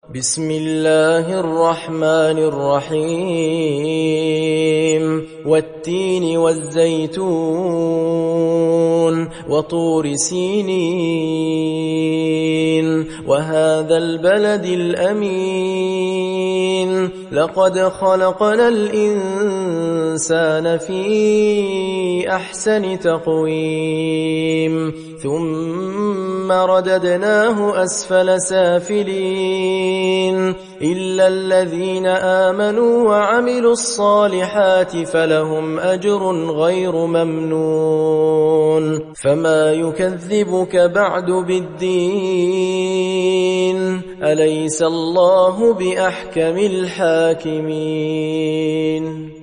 بسم الله الرحمن الرحيم والتين والزيتون وطور سينين وهذا البلد الأمين لقد خلقنا الإنسان في أحسن تقويم ثم رددناه أسفل سافلين إلا الذين آمنوا وعملوا الصالحات فلهم أجر غير ممنون فما يكذبك بعد بالدين أليس الله بأحكم الحاكمين